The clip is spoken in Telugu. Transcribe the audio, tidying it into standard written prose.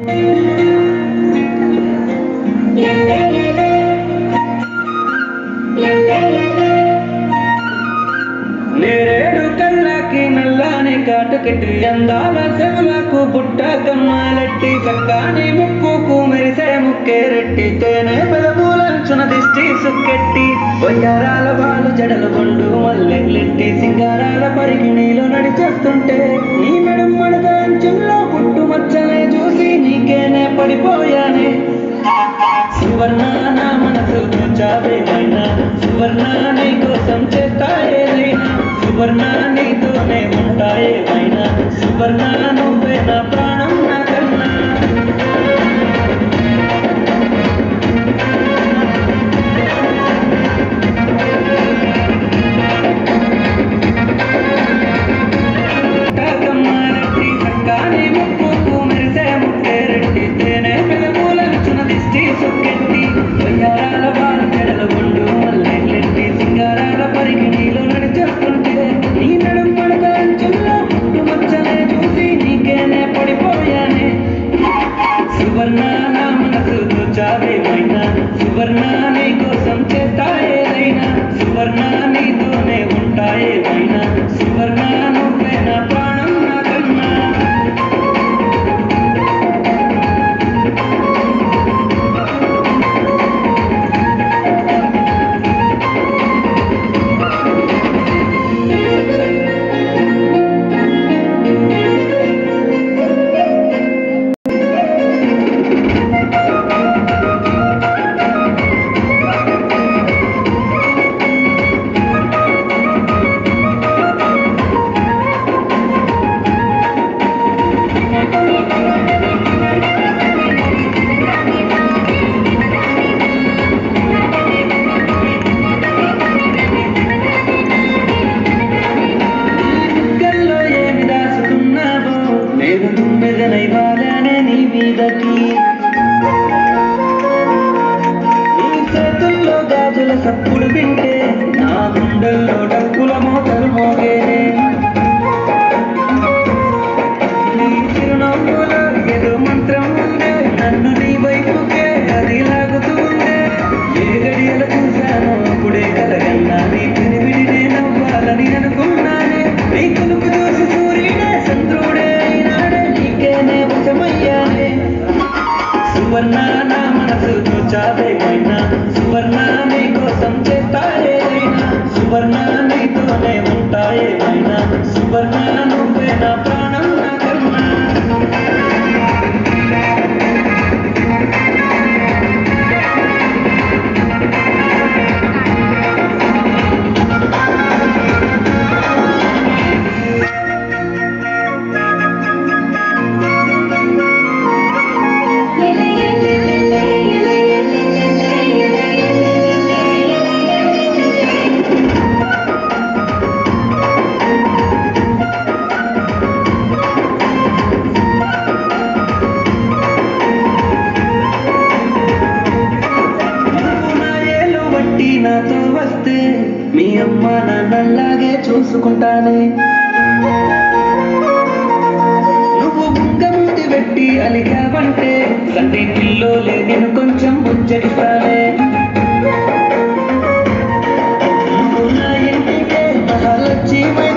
నేరేడు కళ్ళకి నల్లాని కాటుకెట్టి అందాల చెవులకు బుట్ట కమ్మాలెట్టి చక్కాని ముక్కుకు మెరిసే ముక్కేరెట్టి తేనె పెదవులంచున దిష్టి సుక్కెట్టి వయ్యారాల బాలు జడలు కొండు మల్లెల్లెట్టి సింగారాల పరిగిణిలో నడిచేస్తుంటే నీ నడుం మడత అంచుల్లో పుట్టు మచ్చనే చూసి నీకేనే పడిపోయానే సువర్ణ నా మనసు చావేమైనా సువర్ణ నీ కోసం చేస్తాయేదైనా సువర్ణ నీతోనే ఉంటాయేమైనా సువర్ణ నువ్వే నా ప్రాణం నా కన్నా కమ్మారెట్టి చక్కాని ముక్కుకు మెరిసే ముక్కేరెట్టి తేనె పెదవులంచున దిష్టి సుక్కెట్టి వయ్యారాల బాలు జడలు కొండు మల్లెల్లెట్టి సింగారాల పరిగిణిలో నడిచేస్తుంటే నీ నడుం మడత అంచుల్లో పుట్టు మచ్చనే చూసి నీకేనే పడిపోయానే సువర్ణ నా మనసు చావేమైనా సువర్ణ నీ కోసం చేస్తాయేదైనా సువర్ణ నీతోనే ఉంటాయేమైనా సువర్ణ నువ్వే నా ప్రాణం నా కన్నా సప్పుడు వింటే నా గుండెల్లో డప్పుల మోతలు మోగేనే నీ చిరునవ్వులో ఏదో మంత్రం ఉందే నన్ను నీ వైపుకే అది లాగుతూ ఉందే ఏ గడియలు చూశానో అప్పుడే కలగన్నా నీ పినివిడినే నవ్వాలని అనుకున్నానే నీ కులుపు చూసి సూర్యుడే చంద్రుడే అయినాడే నీకేనే వశమయ్యానే సువర్ణ నా మనసు చావేమైనా సువర్ణ నీ కోసం చేస్తాయేదైనా సువర్ణ నీతోనే ఉంటాయేమైనా సువర్ణ నువ్వే నా ప్రాణం నా కన్నా నాతో వస్తే మీ అమ్మ నాన్నలాగే చూసుకుంటానే నువ్వు బుగ్గముంటి పెట్టి అలిగావంటే సంటి పిల్లోలే నేను కొంచెం బుజ్జగిస్తానే నువ్వు నా ఇంటికే మహాలక్ష్మి